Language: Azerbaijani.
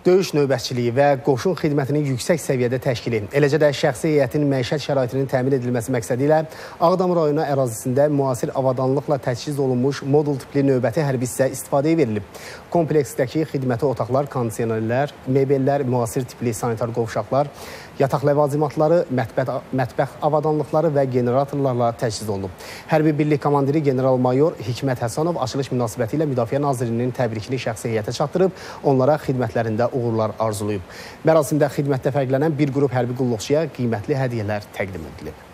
döyüş növbətçiliyi və qoşun xidmətinin yüksək səviyyədə təşkili, eləcə də şəxsi heyətin məişət şəraitinin təmin edilməsi məqsədi ilə Ağdam rayonu ərazisində müasir avadanlıqla təchiz olunmuş modul tipli növbəti hərbi hissə istifadəyə verilib. Kompleksdəki xidməti otaqlar, kondisionerlər, mebellər, müasir tipli sanitar qovşaqlar, yataq ləvazimatları, mətbəx avadanlıqları və generatorlarla təchiz olunub. Hərbi birlik komandiri general-mayor Hikmət Həsənov açılış münasibəti ilə Müdafiə Nazirliyinin təbrikini şəxsi heyətə çatdırıb, onlara xidmətlərində uğurlar arzulayıb. Mərasimdə xidmətdə fərqlənən bir qrup hərbi qulluqçuya qiymətli hədiyyələr təqdim edilib.